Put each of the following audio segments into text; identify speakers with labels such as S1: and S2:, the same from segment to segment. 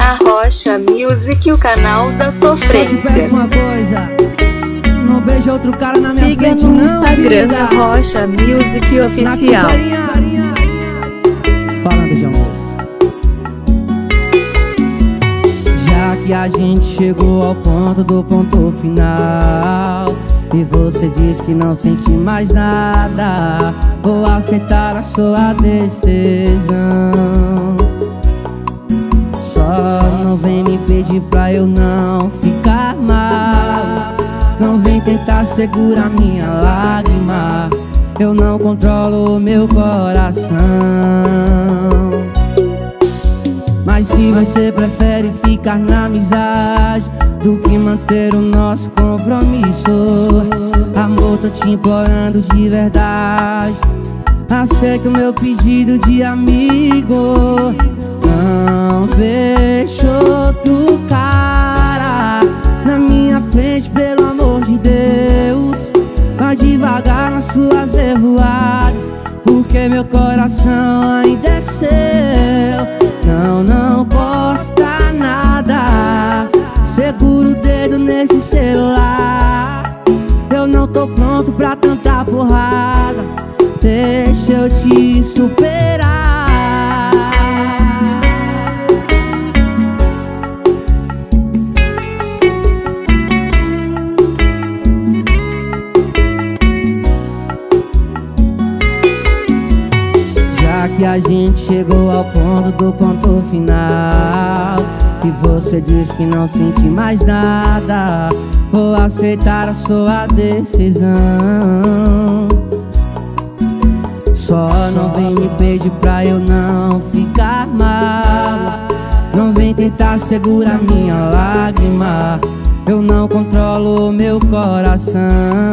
S1: A Rocha Music, o canal da sofrência.
S2: Só te peço uma coisa, não beija outro cara na minha
S1: Siga
S2: frente,
S1: no
S2: não,
S1: Instagram
S2: vida.
S1: da Rocha Music Oficial.
S2: Falando de amor. Já que a gente chegou ao ponto do ponto final e você diz que não sente mais nada, vou aceitar a sua decisão. Só não vem me pedir pra eu não ficar mal, não vem tentar segurar minha lágrima. Eu não controlo o meu coração. Mas se você prefere ficar na amizade do que manter o nosso compromisso, amor, tô te implorando de verdade, aceita o meu pedido de amigo. Não vejo outro cara na minha frente, pelo amor de Deus. Vai devagar nas suas revoadas, porque meu coração ainda é seu. Não posta nada, segura o dedo nesse celular. Eu não tô pronto pra tanta porrada, deixa eu te superar. Já que a gente chegou ao ponto do ponto final e você diz que não sente mais nada, vou aceitar a sua decisão. Só não vem me pedir pra eu não ficar mal, não vem tentar segurar minha lágrima. Eu não controlo o meu coração.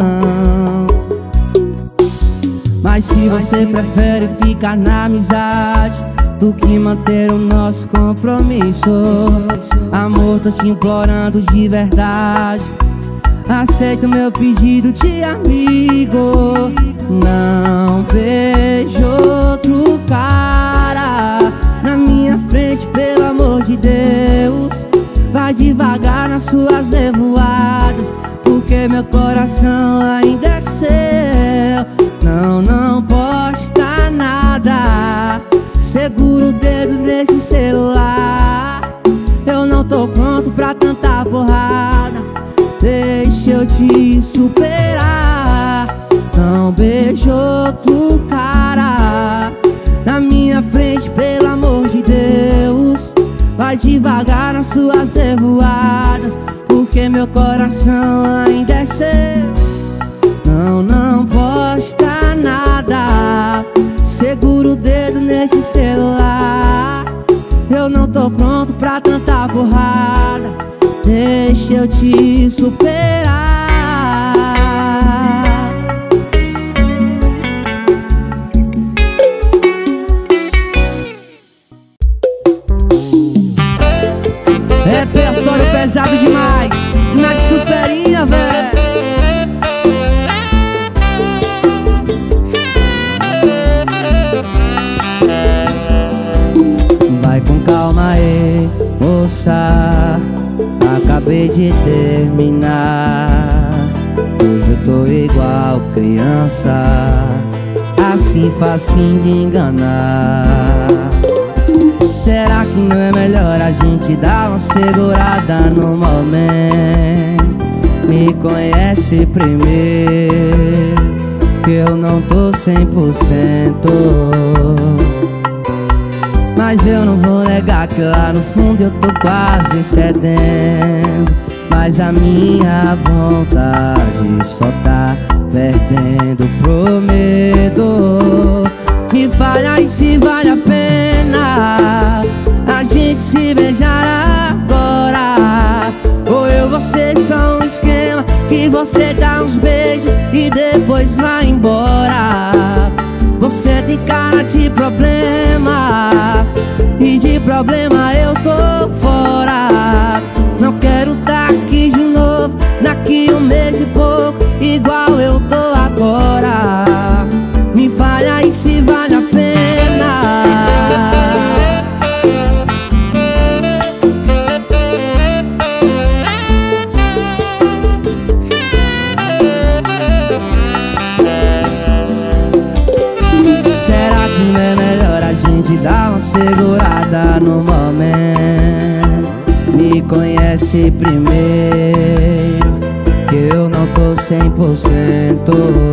S2: Mas se você prefere ficar na amizade do que manter o nosso compromisso, amor, tô te implorando de verdade, aceita o meu pedido de amigo. Não vejo outro cara na minha frente, pelo amor de Deus. Vai devagar nas suas revoadas, porque meu coração ainda é seu. Não posta nada, segura o dedo nesse celular. Eu não tô pronto pra tanta porrada, deixa eu te superar. Não beijo outro cara na minha frente, pelo amor de Deus. Vai devagar nas suas revoadas, porque meu coração ainda é seu. Não posta nada, segura o dedo nesse celular. Eu não tô pronto pra tanta porrada, deixa eu te superar. Repertório pesado demais, na de superinha, velho. Vai com calma aí, moça, acabei de terminar. Hoje eu tô igual criança, assim facinho de enganar. Será que não é melhor a gente dar uma segurada no momento? Me conhece primeiro, que eu não tô 100%. Mas eu não vou negar que lá no fundo eu tô quase cedendo. Mas a minha vontade só tá perdendo pro medo. Me fale aí se vale a pena a gente se beijar agora, ou eu vou ser só um esquema que você dá uns beijos e depois vai embora. Você tem cara de problema, e de problema eu tô fora. Não quero tá aqui de novo daqui um mês e pouco, igual eu tô agora. Me fale aí se vale a pena. disse primeiro que eu não tô 100%.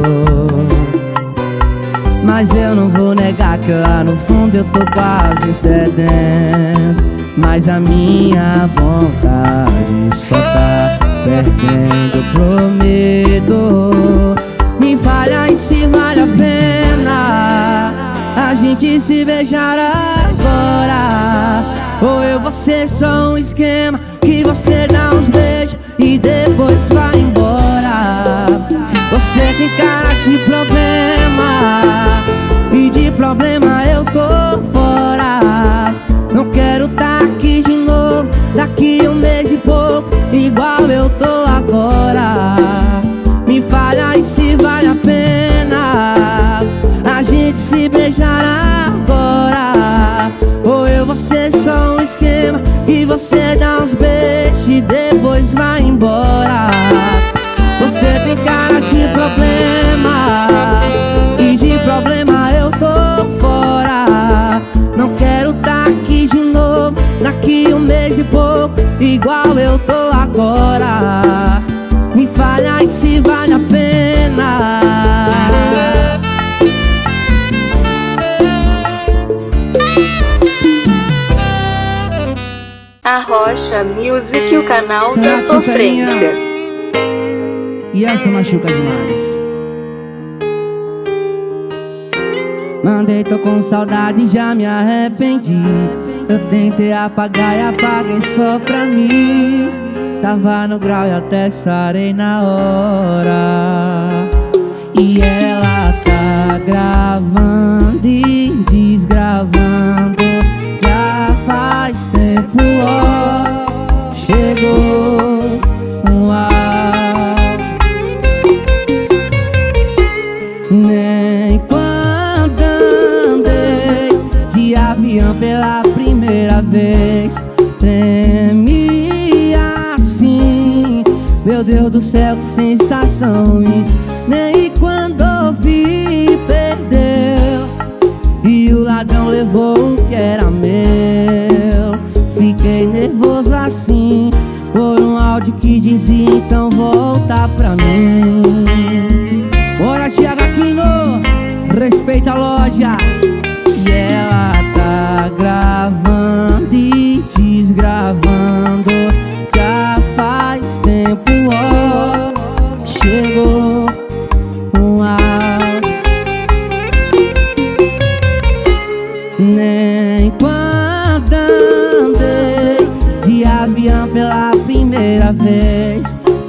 S2: Mas eu não vou negar que lá no fundo eu tô quase cedendo. Mas a minha vontade só tá perdendo pro medo. Me fala e se vale a pena a gente se beijar agora, ou eu vou ser só um esquema que você dá uns beijos e depois vai embora. Você tem cara de problema e de problema eu tô fora. Não quero tá aqui de novo daqui um mês e pouco, igual eu tô agora. Me fala e se vale a pena a gente se beijar agora, ou eu vou ser só um esquema e você dá uns beijos e depois vai embora. Você tem cara de problema e de problema eu tô fora. Não quero tá aqui de novo daqui um mês e pouco, igual eu tô agora. Me fala e se vale a pena.
S1: Arrocha Music, o canal da sofrência.
S2: E essa machuca demais. Mandei, tô com saudade, já me arrependi. Eu tentei apagar e apaguei só pra mim. Tava no grau e até sarei na hora. E ela tá gravando e desgravando já faz tempo, ó. Chegou um áudio. Nem quando andei de avião pela primeira vez tremi assim. Meu Deus do céu, que sensação. E nem quando ouvi perdeu e o ladrão levou o que era meu. Fiquei nervoso assim por um áudio que dizia então volta pra mim. Bora, Thiago Aquino, respeita a loja. E ela tá gravando e desgravando já faz tempo, ó. Chegou um áudio. Nem quando andei de avião pela primeira vez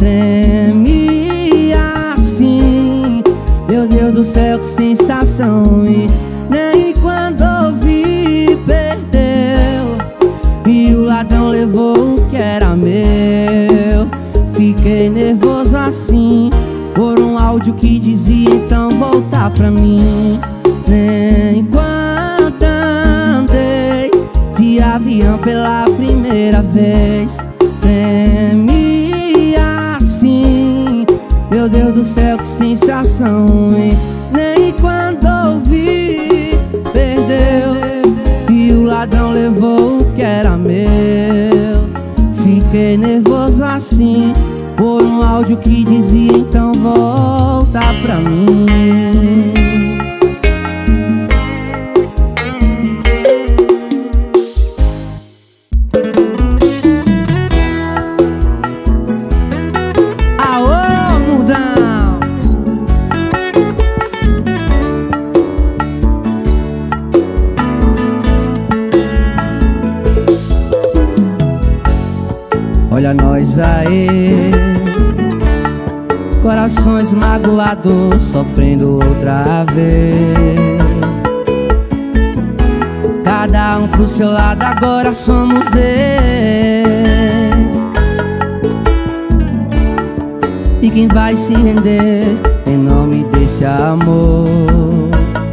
S2: tremi assim. Meu Deus do céu, que sensação. E nem quando ouvi perdeu e o ladrão levou o que era meu. Fiquei nervoso assim por um áudio que dizia então voltar pra mim. Nem quando andei de avião pela primeira vez tremi assim. Meu Deus do céu, que sensação. E nem quando ouvi perdeu e o ladrão levou o que era meu. Fiquei nervoso assim por um áudio que dizia então volta pra mim. Aô, mudão! Olha nós aí, corações magoados, sofrendo outra vez. Cada um pro seu lado, agora somos ex. E quem vai se render em nome desse amor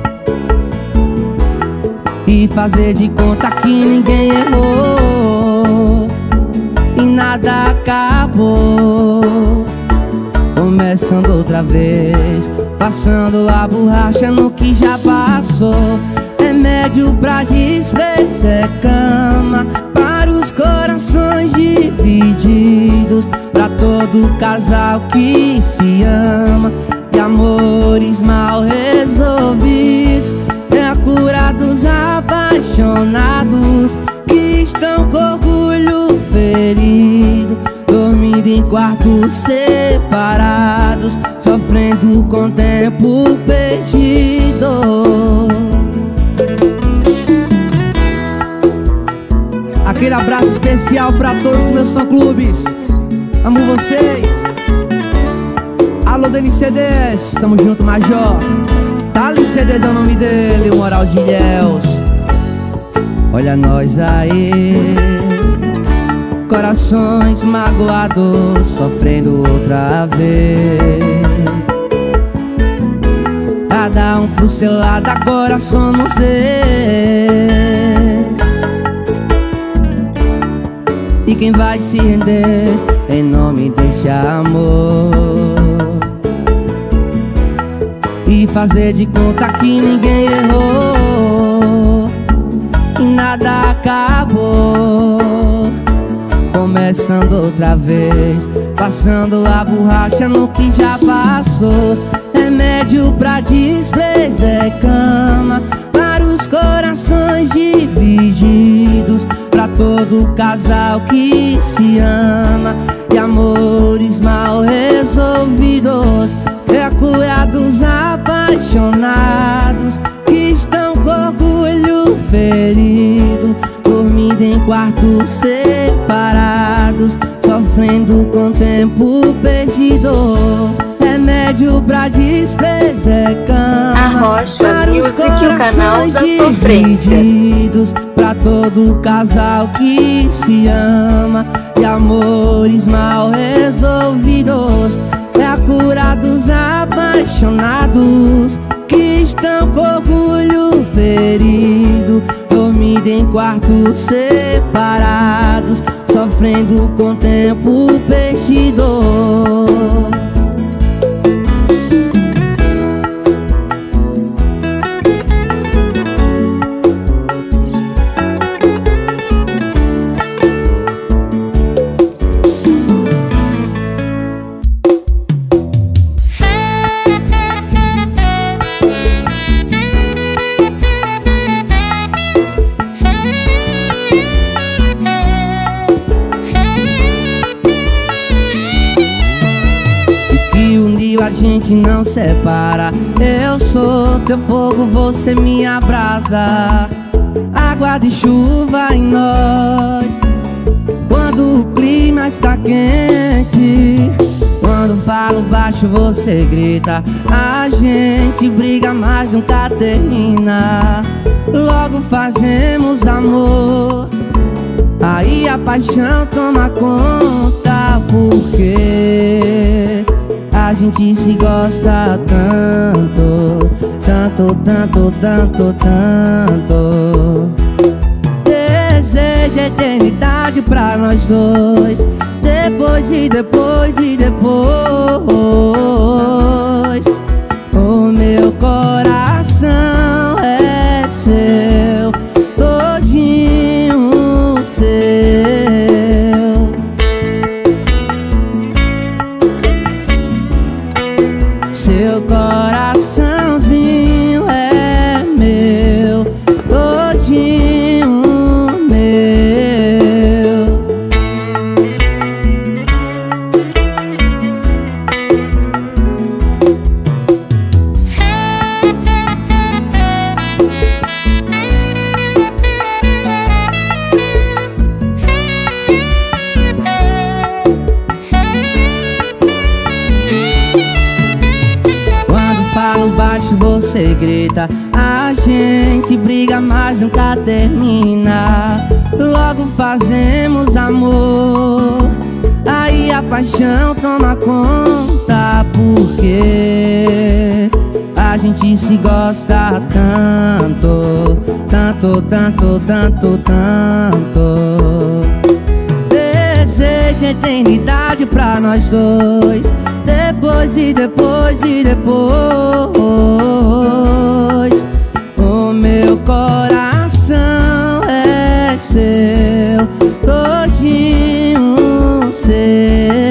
S2: e fazer de conta que ninguém errou e nada acabou. Começando outra vez, passando a borracha no que já passou. Remédio pra desprezo é cama para os corações divididos. perdidos, pra todo casal que se ama, de amores mal resolvidos. É a cura dos apaixonados que estão com orgulho ferido, dormindo em quartos separados, sofrendo com o tempo perdido. Aquele abraço especial pra todos os meus fã-clubes. Amo vocês. Alô, Denis CDs, tamo junto, Major. Thales CDs é o nome dele, o Moral de Ilhéus. Olha nós aí, corações magoados, sofrendo outra vez. Cada um pro seu lado, agora somos ex. E quem vai se render em nome desse amor e fazer de conta que ninguém errou e nada acabou, começando outra vez, passando a borracha no que já passou. Remédio pra desprezo é cama para os corações divididos, pra todo casal que se ama, de amores mal resolvidos. É a cura dos apaixonados que estão com orgulho ferido, dormindo em quartos separados, sofrendo com o tempo perdido. Remédio pra desprezo é cama para os corações divididos, pra todo casal que se ama, de amores mal resolvidos. É a cura dos apaixonados que estão com orgulho ferido, dormindo em quartos separados, sofrendo com o tempo perdido. A gente não separa. Eu sou teu fogo, você minha brasa, água de chuva em nós. Quando o clima está quente, quando falo baixo você grita. A gente briga mas nunca termina, logo fazemos amor, aí a paixão toma conta. Porque a gente se gosta tanto, tanto, tanto, tanto, tanto. Desejo eternidade pra nós dois, depois e depois e depois. O meu coração é seu, todinho seu. Seu coraçãozinho é meu, todinho meu. Falo baixo, você grita. A gente briga, mas nunca termina, logo fazemos amor, aí a paixão toma conta. Porque a gente se gosta tanto, tanto, tanto, tanto, tanto. Desejo eternidade pra nós dois, depois e depois e depois. O meu coração é seu, todinho seu.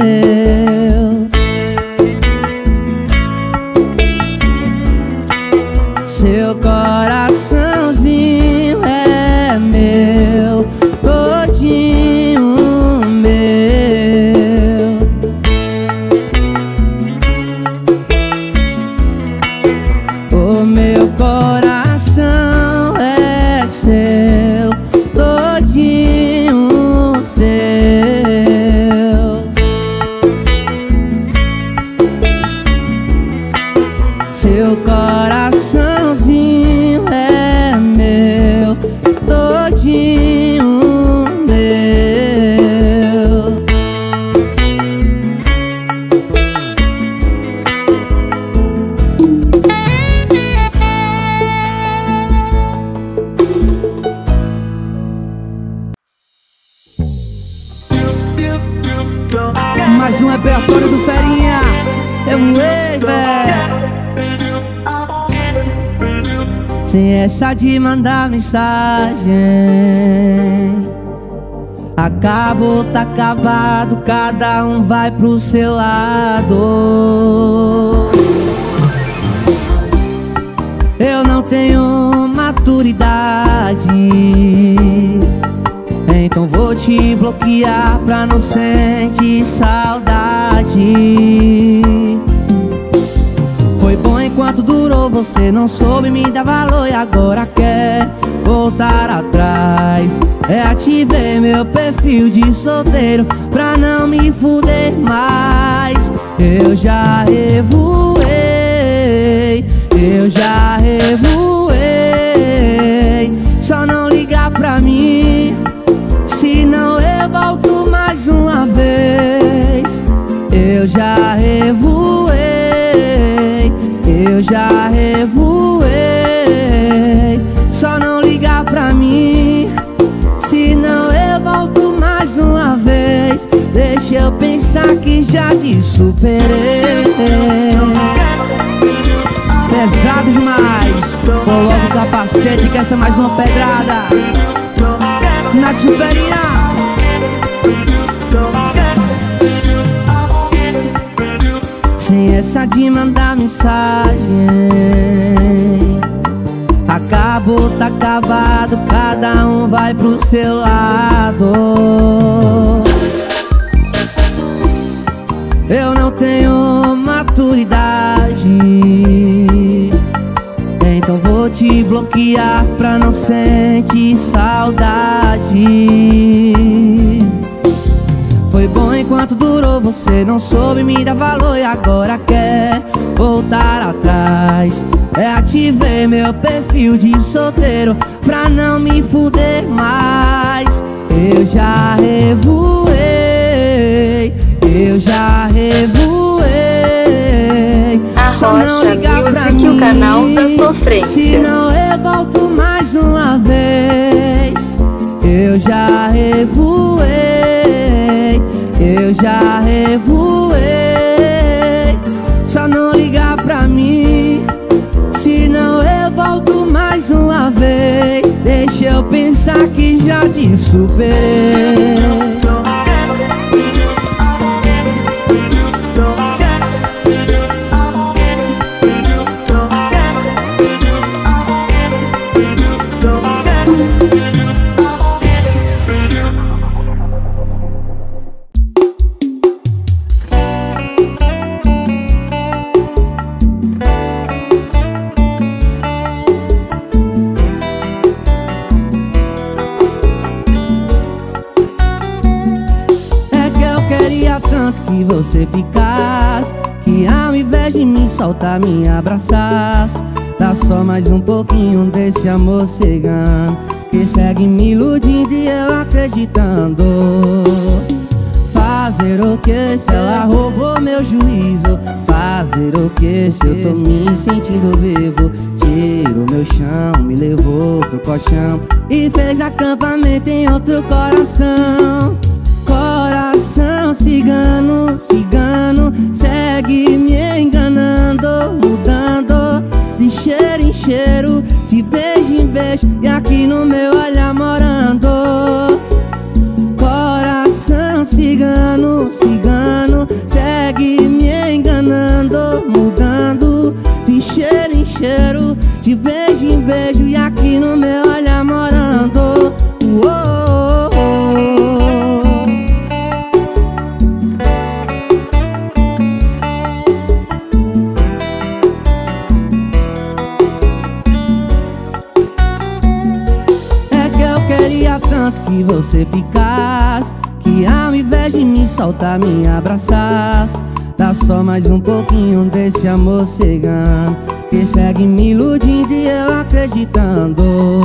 S2: Mais um repertório do Ferinha. Eu voei, velho. Sem essa de mandar mensagem. Acabou, tá acabado, cada um vai pro seu lado. Eu não tenho maturidade, então vou te bloquear pra não sentir saudade. Foi bom enquanto durou, você não soube me dar valor e agora quer voltar atrás. Reativei meu perfil de solteiro pra não me fuder mais. Eu já revoei, eu já revoei. Só não ligar pra mim, senão eu volto mais uma vez. Eu já revoei, eu já revoei. Só não ligar pra mim, senão eu volto mais uma vez. Deixa eu pensar que já te superei. Pesado demais. Coloca o capacete que essa é mais uma pedrada. Na Ferinha. Sem essa de mandar mensagem. Acabou, tá acabado, cada um vai pro seu lado. Eu não tenho maturidade, então vou te bloquear pra não sentir saudade. Foi bom enquanto durou, você não soube me dar valor e agora quer voltar atrás. Reativei meu perfil de solteiro pra não me fuder mais. Eu já revoei, eu já revoei. Só não ligar pra mim,
S1: o canal da sofrência.
S2: senão eu volto mais uma vez. Eu já revoei, eu já revoei. Só não ligar pra mim, senão eu volto mais uma vez. Deixa eu pensar que já te superei. Que você ficasse, que ao invés de me soltar me abraçasse. Dá só mais um pouquinho desse amor cegano que segue me iludindo e eu acreditando. Fazer o que se ela roubou meu juízo? Fazer o que se eu tô me sentindo vivo? Tirou meu chão, me levou pro colchão e fez acampamento em outro coração. Coração cigano, cigano, segue me enganando, mudando de cheiro em cheiro, de beijo em beijo e aqui no meu olhar morando. Coração cigano, cigano, segue me enganando, mudando de cheiro em cheiro, de beijo em beijo e aqui no meu olhar morando. Que você ficasse, que ao invés de me soltar me abraçasse. Dá só mais um pouquinho desse amor cegano que segue me iludindo e eu acreditando.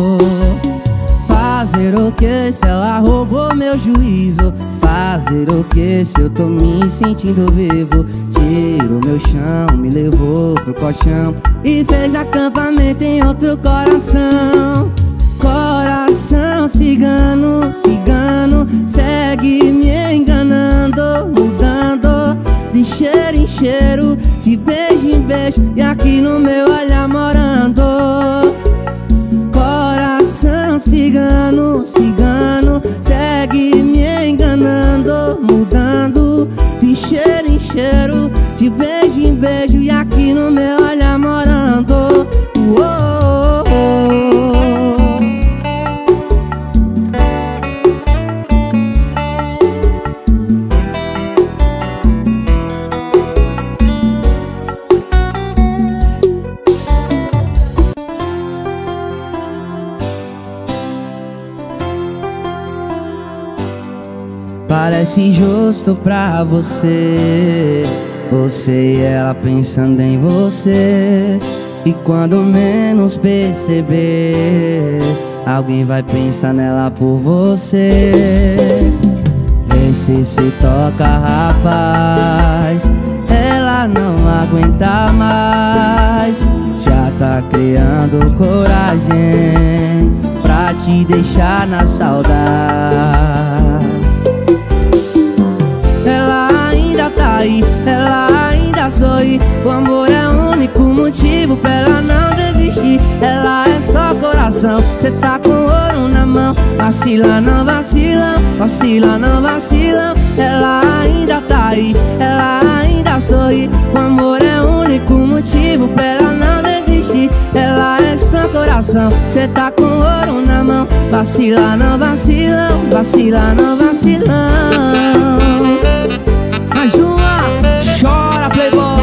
S2: Fazer o que se ela roubou meu juízo? Fazer o que se eu tô me sentindo vivo? Tirou meu chão, me levou pro colchão e fez acampamento em outro coração. Coração cigano, cigano, segue me enganando. beijo e aqui no meu olhar morando. Coração cigano, cigano, segue me enganando, mudando de cheiro em cheiro, de beijo em beijo e aqui no meu olhar morando. Parece justo pra você, você e ela pensando em você. E quando menos perceber, alguém vai pensar nela por você. Vê se toca, rapaz, ela não aguenta mais. Já tá criando coragem pra te deixar na saudade. Ela ainda tá aí, ela ainda sorri. O amor é o único motivo pra ela não desistir. Ela é só coração, cê tá com ouro na mão. Vacila, não vacila, vacila, não vacila. Ela ainda tá aí, ela ainda sorri. O amor é o único motivo pra ela não desistir. Ela é só coração, cê tá com ouro na mão. Vacila, não vacila, vacila, não vacila. Mais uma, chora, playboy.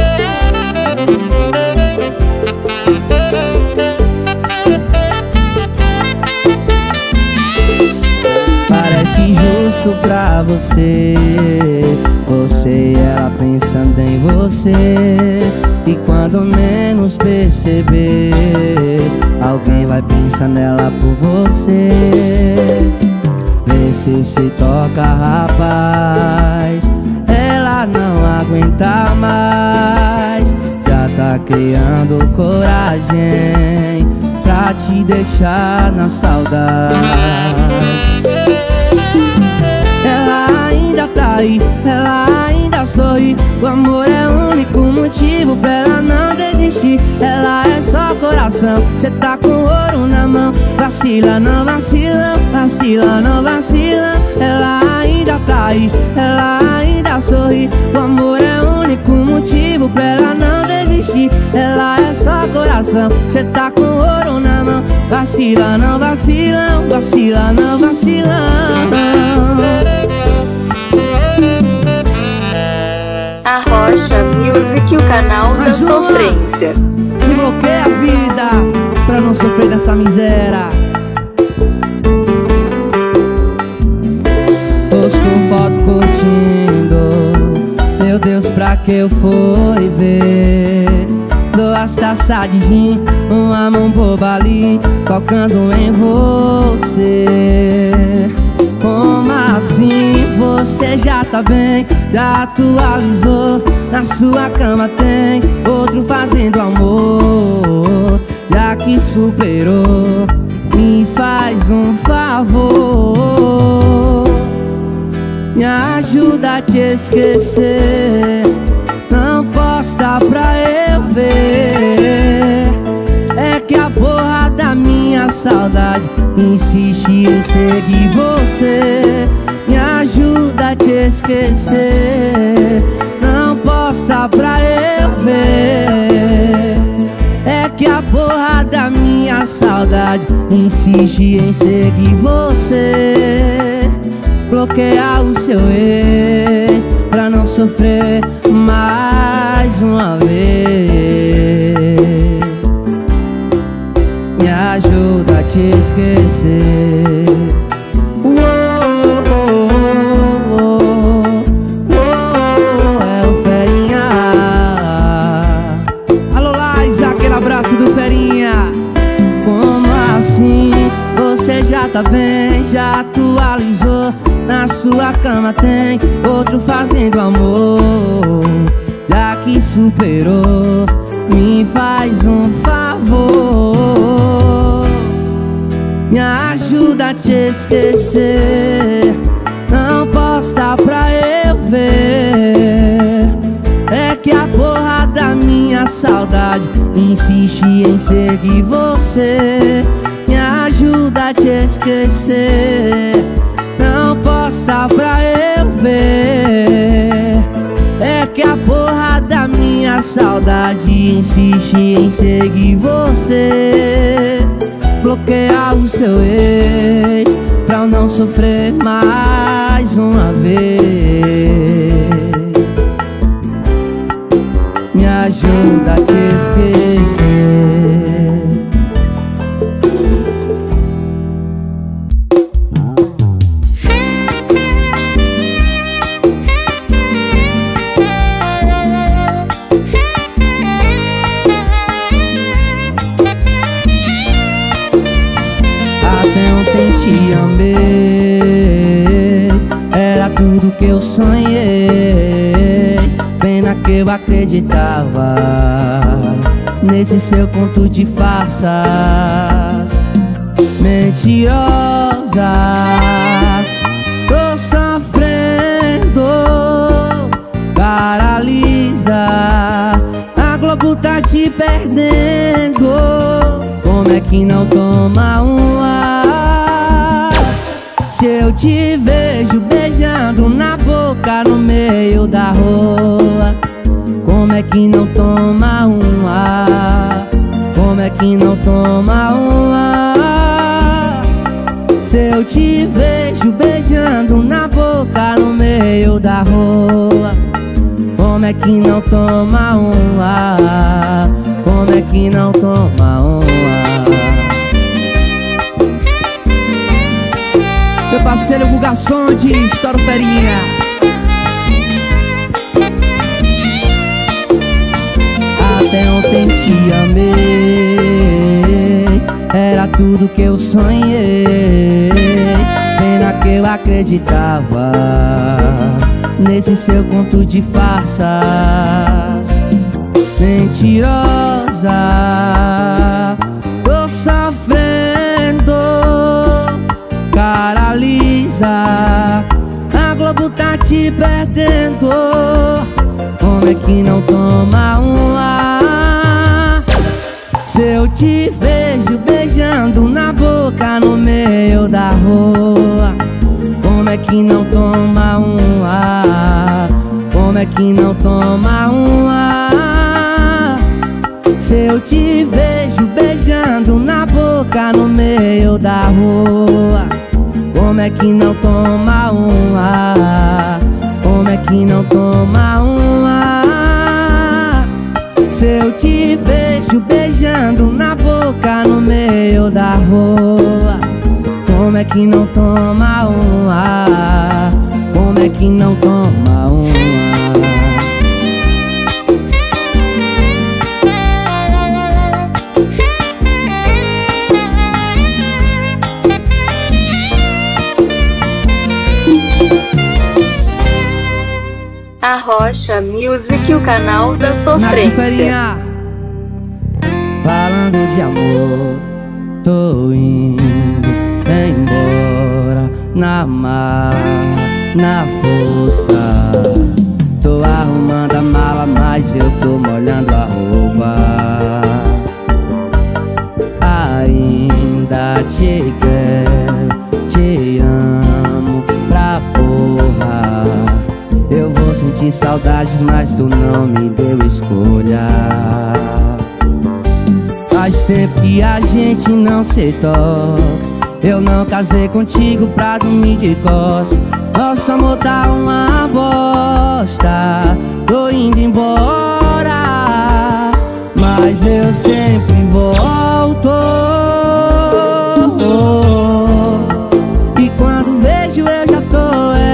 S2: Parece justo pra você, você e ela pensando em você. E quando menos perceber, alguém vai pensar nela por você. Vê se toca, rapaz, ela não aguenta mais. Já tá criando coragem pra te deixar na saudade. Ela ainda tá aí, ela ainda sorri. O amor é o único motivo pra ela não desistir. Ela é só coração, cê tá com ouro na mão. Vacila, não vacila, vacila, não vacila. Ela ainda tá aí, ela ainda sorri. O amor é o único motivo pra ela não desistir. Ela é só coração, cê tá com ouro na mão. Vacila, não vacila, vacila, não vacila.
S1: A Rocha Music, o canal da sofrência.
S2: Me bloqueia a vida pra não sofrer dessa miséria. Posto foto curtindo, meu Deus, pra que eu fui ver? Duas taças de gin, uma mão boba ali, tocando em você. Como assim você já tá bem? Já atualizou, na sua cama tem outro fazendo amor. Já que superou, me faz um favor, me ajuda a te esquecer. Não posta pra eu ver. É que a porra da minha saudade insiste em seguir você. Me ajuda a te esquecer. Não posta pra eu ver. É que a porra da minha saudade insiste em seguir você. Bloquear o seu ex pra não sofrer mais uma vez. Me ajuda a te esquecer. É o Ferinha. Alô, Lais, aquele abraço do Ferinha. Como assim você já tá bem? Já atualizou, na sua cama tem outro fazendo amor. Já que superou, me faz um favor, me ajuda a te esquecer. Não posta pra eu ver. É que a porra da minha saudade insiste em seguir você. Me ajuda a te esquecer. Não posta pra eu ver. É que a porra da minha saudade insiste em seguir você. Bloquear o seu ex pra eu não sofrer mais uma vez. Me ajuda a te esquecer. Até ontem te amei, era tudo que eu sonhei. Pena que eu acreditava nesse seu conto de farsas. Mentirosa, tô sofrendo, paralisa. A Globo tá te perdendo. Como é que não toma um ar? Se eu te vejo beijando na boca no meio da rua, como é que não toma um ar? Como é que não toma um ar? Se eu te vejo beijando na boca no meio da rua, como é que não toma um ar? Como é que não toma um ar? Meu parceiro Guga Sonde, estoura ferinha. Até ontem te amei, era tudo que eu sonhei. Pena que eu acreditava nesse seu conto de farsas. Mentirosa, tô sofrendo, paralisa. A Globo tá te perdendo. Como é que não toma um ar? Se eu te vejo beijando na boca no meio da rua, como é que não toma um ar? Como é que não toma um ar? Se eu te vejo beijando na boca no meio da rua, como é que não toma um ar? Como é que não toma um ar? Se eu te vejo beijando na boca no meio da rua, como é que não toma um ar? Como é que não toma um ar?
S1: A Rocha Music, o canal da
S2: Nath
S1: sofrência.
S2: Ferinha, falando de amor, tô indo embora na mar, na força. Tô arrumando a mala, mas eu tô molhando a roupa. Ainda te quero, te amo pra porra. Eu vou sentir saudades, mas tu não me deu escolha. Faz tempo que a gente não se toca. Eu não casei contigo pra dormir de costas. Nosso amor tá uma bosta. Tô indo embora, mas eu sempre volto. E quando vejo eu já tô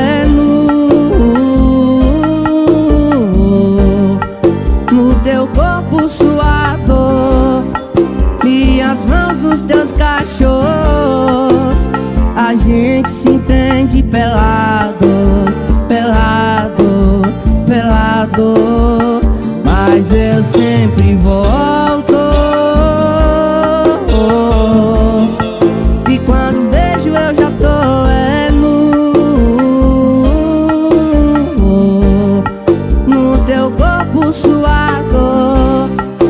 S2: no teu corpo suado, minhas mãos nos teus cachorros. A gente se entende pelado, pelado, pelado, mas eu sempre volto. E quando vejo eu já tô no teu corpo suado.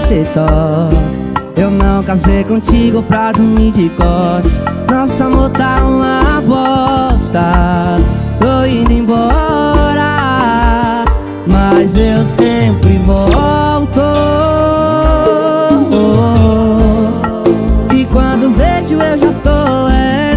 S2: você toca. Eu não casei contigo pra dormir de costas. Nosso amor tá uma bosta. Tô indo embora, mas eu sempre volto. E quando vejo eu já tô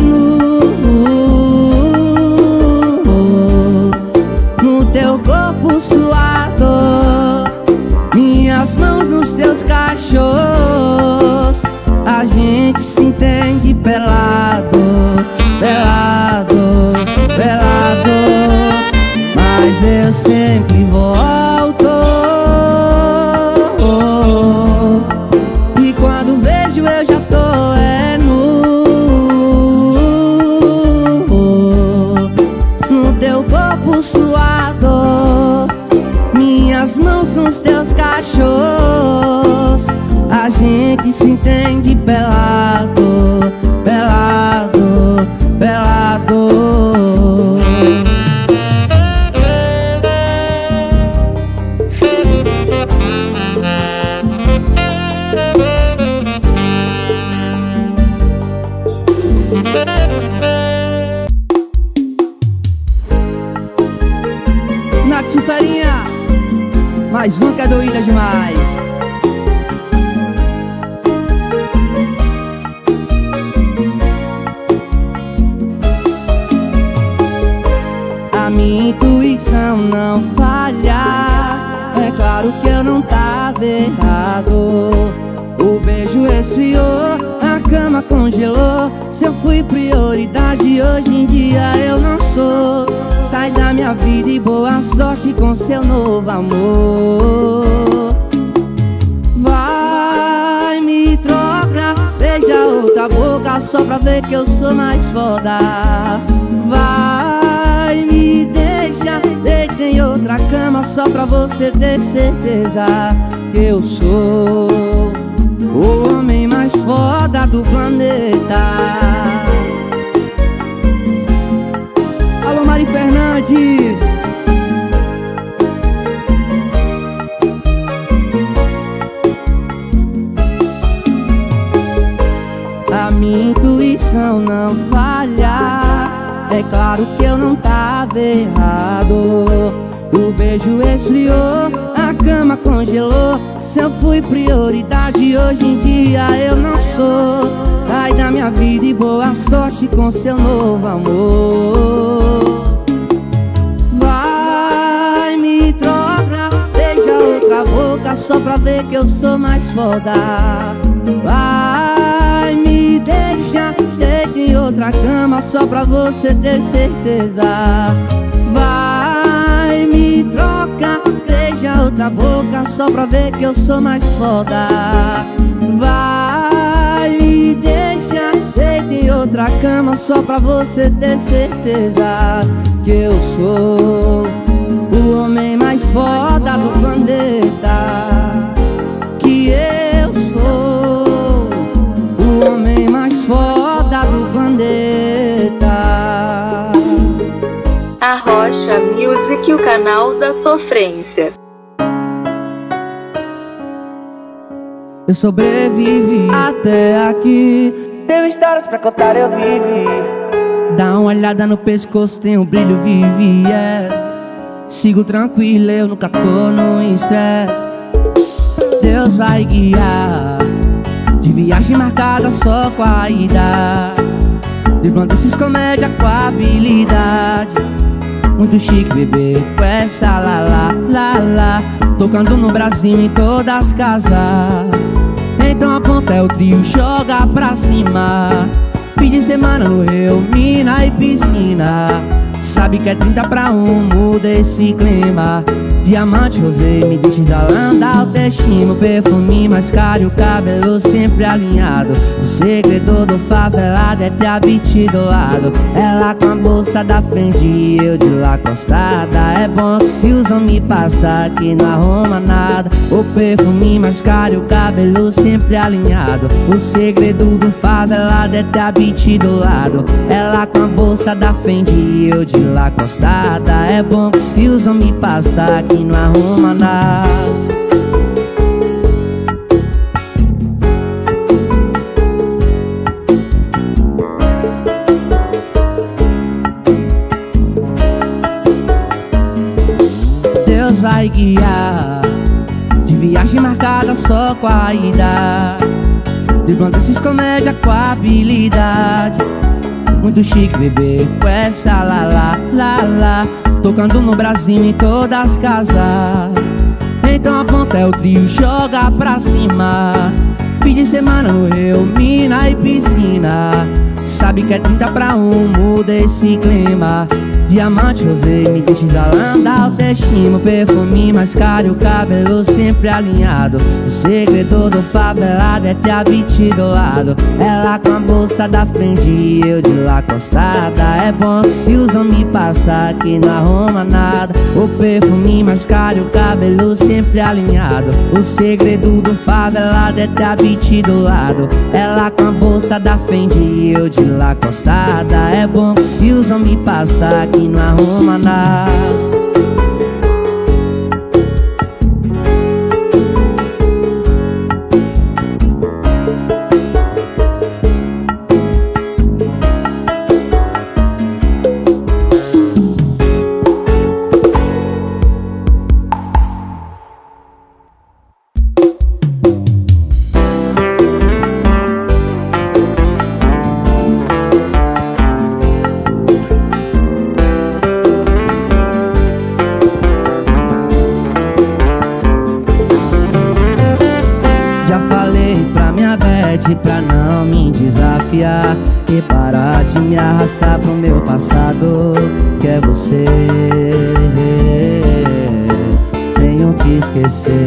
S2: no teu corpo suado, minhas mãos nos teus cachorros. A gente se entende pelado, pelado, pelado, mas eu sempre volto. E quando vejo eu já tô no teu corpo suado, minhas mãos nos teus cachorros. A gente se entende pelado, pelado, pelado. Nath Farinha, mais um que é doída demais. A minha intuição não falha, é claro que eu não tava errado. O beijo esfriou, a cama congelou. Se eu fui prioridade, hoje em dia eu não sou. Sai da minha vida e boa sorte com seu novo amor. Vai, me troca, beija outra boca só pra ver que eu sou mais foda. Vai, me deixa, deita em outra cama só pra você ter certeza que eu sou o homem mais foda do planeta. Alô, Mari Fernandes. A minha intuição não falha, é claro que eu não tava errado. O beijo esfriou, a cama congelou. Se eu fui prioridade, hoje em dia eu não sou. Sai da minha vida e boa sorte com seu novo amor. Vai, me troca, beija outra boca só pra ver que eu sou mais foda. Vai, me deixa, deita em outra cama só pra você ter certeza. Vai, me troca, beija outra boca só pra ver que eu sou mais foda. Vai, me deixa, deita em outra cama só pra você ter certeza que eu sou o homem mais foda do planeta. Que eu sou o homem mais foda do planeta.
S1: A Rocha Music, o canal da sofrência.
S2: Eu sobrevivi até aqui, tenho histórias pra contar, eu vivi. Dá uma olhada no pescoço, tem um brilho vive, yes. Sigo tranquilo, eu nunca tô no estresse. Deus vai guiar, de viagem marcada só com a idade. Driblando esses comédia com habilidade. Muito chique, bebê, com essa lá, lá, lá, lá. Tocando no Brasil em todas as casas. Então aponta é o trio, joga pra cima. Fim de semana no Rio, mina e piscina. Sabe que é 30 pra 1, muda esse clima. Diamante, rosé, me deixa exalando autoestima. O perfume mais caro e o cabelo sempre alinhado. O segredo do favelado é ter a beat do lado. Ela com a bolsa da frente e eu de lá costada. É bom que se os homens passar aqui não arruma nada. O perfume mais caro e o cabelo sempre alinhado. O segredo do favelado é ter a beat do lado. Ela com a bolsa da frente e eu de lá costada. É bom que se os homens passar aqui não arruma nada. só com a idade. Driblando esses comédia com habilidade. Muito chique, bebê, com essa lá. Tocando no Brasil em todas as casas. Então aponta é o trio, joga pra cima. Fim de semana no Rio, mina e piscina. Sabe que é 30 pra 1, muda esse clima. Diamante, rosé, me deixa exalando a autoestima. O perfume mais caro e o cabelo sempre alinhado. O segredo do favelado é ter a beat do lado. Ela com a bolsa da frente e eu de lá acostada. É bom que se os homens passar aqui não arruma nada. O perfume mais caro e o cabelo sempre alinhado. O segredo do favelado é ter a beat do lado. Ela com a bolsa da frente e eu de lá acostada. É bom que se os homens passar aqui não arruma nada. Pra não me desafiar e parar de me arrastar pro meu passado, que é você. Tenho que esquecer.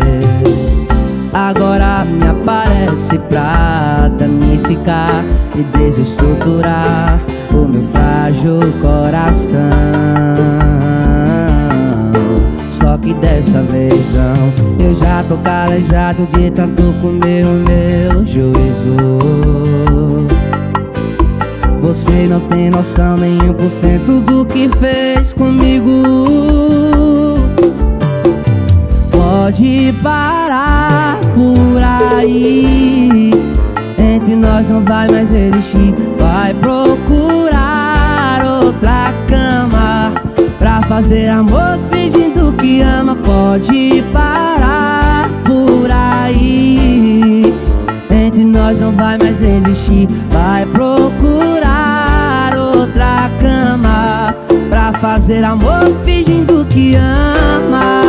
S2: Agora me aparece pra danificar e desestruturar o meu frágil coração. Só que dessa vez não, eu já tô calejado de tanto comer o meu juízo. Você não tem noção nem 1% do que fez comigo. Pode parar por aí, entre nós não vai mais existir. Vai procurar outra cama pra fazer amor fingindo que ama. Pode parar por aí, entre nós não vai mais existir. Vai procurar outra cama pra fazer amor fingindo que ama.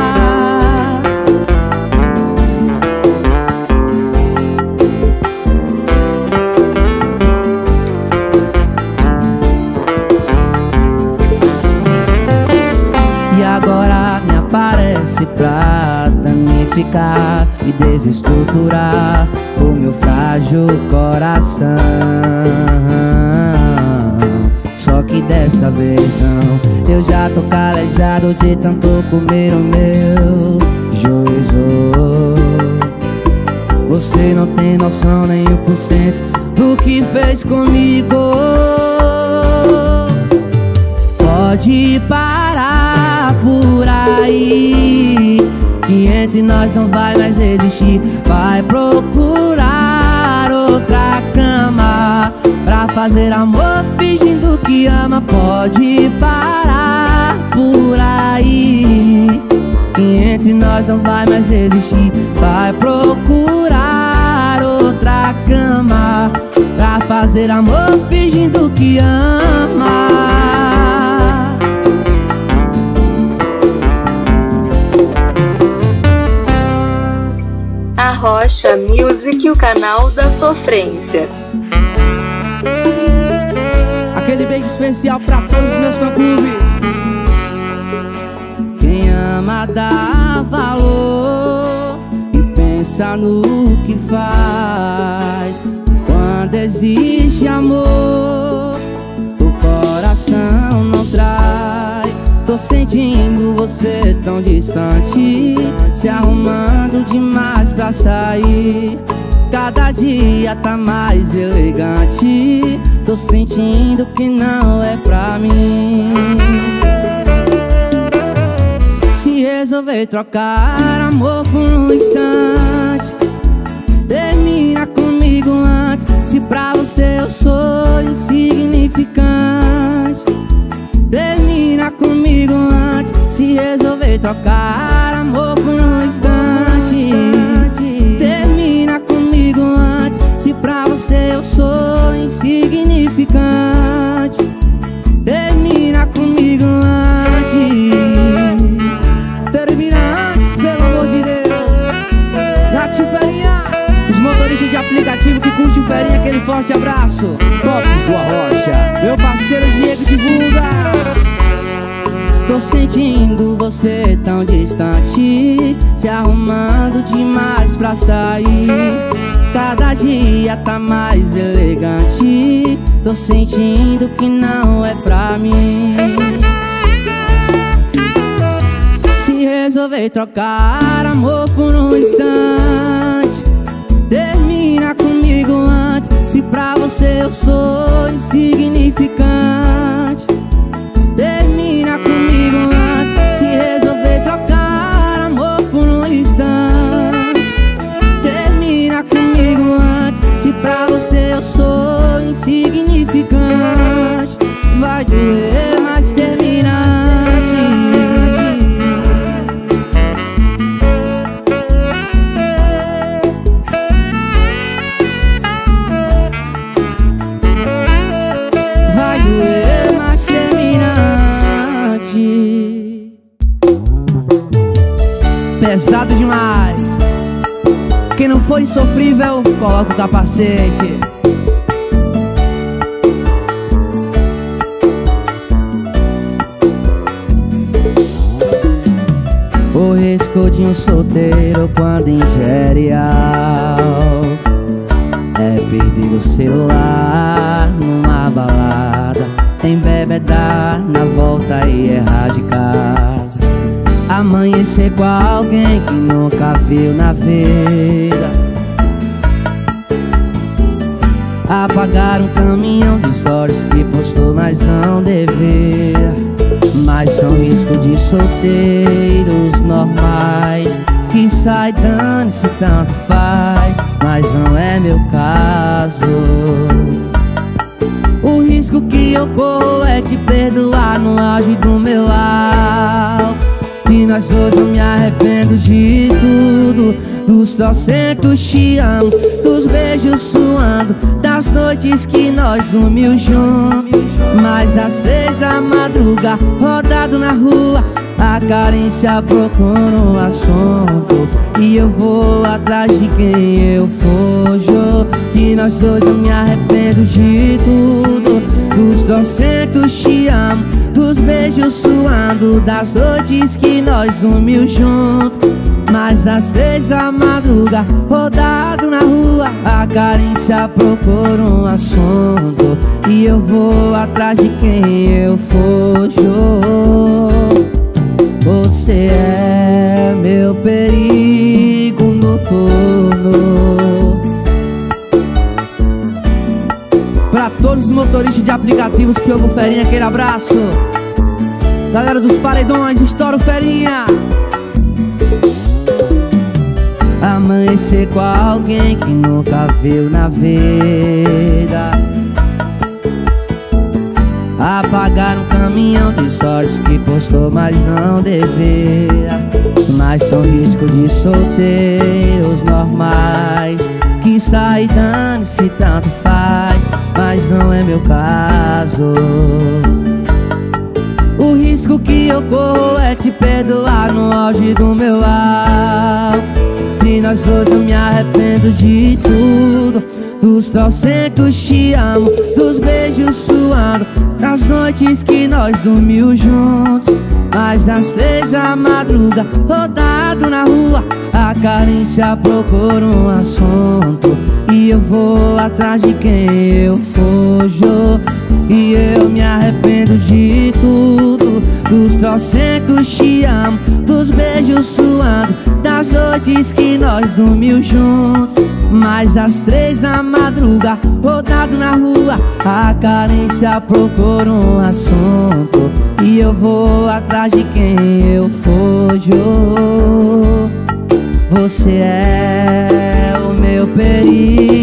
S2: Agora me aparece pra danificar e desestruturar o meu frágil coração. Só que dessa vez não, eu já tô calejado de tanto comer o meu juízo. Você não tem noção nem 1% do que fez comigo. Pode parar por aí, que entre nós não vai mais existir. Vai procurar outra cama pra fazer amor fingindo que ama. Pode parar por aí, que entre nós não vai mais existir. Vai procurar outra cama pra fazer amor fingindo que ama.
S1: Arrocha Music, o canal da sofrência.
S2: Aquele beijo especial pra todos os meus fã-clubes. Quem ama dá valor e pensa no que faz. Quando existe amor, o coração não trai. Tô sentindo você tão distante, te arrumando demais pra sair. Cada dia tá mais elegante. Tô sentindo que não é pra mim. Se resolver trocar amor por um instante, termina comigo antes. Se pra você eu sou insignificante, termina comigo antes. Se resolver trocar amor por um instante, motorista de aplicativo que curte o Ferinha, aquele forte abraço. Top Sua Rocha, meu parceiro Diego divulga. Tô sentindo você tão distante, se arrumando demais pra sair. Cada dia tá mais elegante, tô sentindo que não é pra mim. Se resolver trocar amor por um instante, termina comigo antes. Se pra você eu sou insignificante, termina comigo antes. Se resolver trocar amor por um instante, termina comigo antes. Se pra você eu sou insignificante, vai doer, mas termina antes. Vai doer, mas termina antes. Pesado demais. Quem não for insofrível, coloca o capacete. O risco de um solteiro quando ingere álcool é perder o celular numa balada, embebedar na volta e errar de casa, amanhecer com alguém que nunca viu na vida, apagar um caminhão de stories que postou mas não deveria. Mas são risco de solteiros normais que sai dando se tanto faz, mas não é meu caso. O risco que eu corro é te perdoar no auge do meu alto. E nós dois eu me arrependo de tudo, dos trocentos te amo, dos beijos suando, das noites que nós dormiu juntos. Mas às 3 da madruga, rodado na rua, a carência procura um assunto, e eu vou atrás de quem eu fujo. De nós dois eu me arrependo de tudo, dos trocentos te amo, dos beijos suando, das noites que nós dormiu juntos. Mas às 3 da madruga, rodado na rua, a carência procura um assunto, e eu vou atrás de quem eu fujo. Você é meu perigo noturno. Pra todos os motoristas de aplicativos que ouvem o Ferinha, aquele abraço. Galera dos paredões, estoura o Ferinha. Amanhecer com alguém que nunca viu na vida, apagar um caminhão de stories que postou mas não deveria. Mas são risco de solteiros normais que sai dando se tanto faz, mas não é meu caso. O risco que eu corro é te perdoar no auge do meu alto. De nós dois eu me arrependo de tudo, dos trocentos te amo, dos beijos suando, das noites que nós dormiu juntos. Mas às 3 da madruga, rodado na rua, a carência procura um assunto, e eu vou atrás de quem eu fujo. E eu me arrependo de tudo, dos trocentos te amo, dos beijos suando, das noites que nós dormiu juntos. Mas às 3 da madruga, rodado na rua, a carência procura um assunto, e eu vou atrás de quem eu fujo. Você é o meu perigo